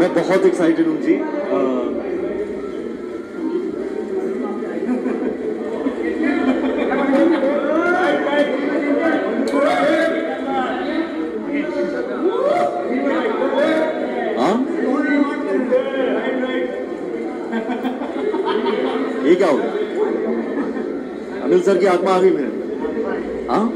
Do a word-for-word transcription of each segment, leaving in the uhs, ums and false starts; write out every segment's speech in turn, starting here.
मैं बहुत एक्साइटेड हूँ जी। ये क्या हो गया? अनिल सर की आत्मा आ गई मेरे। हाँ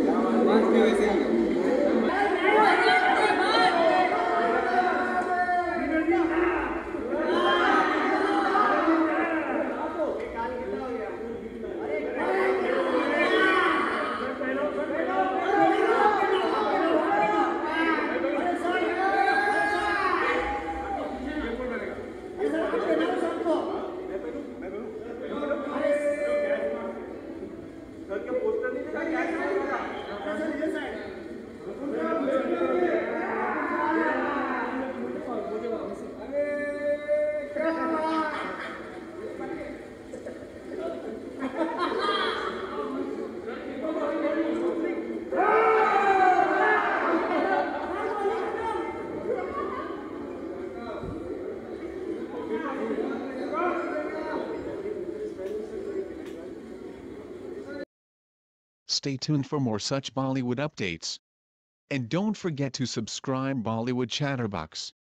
Stay tuned for more such Bollywood updates. And don't forget to subscribe Bollywood Chatterbox.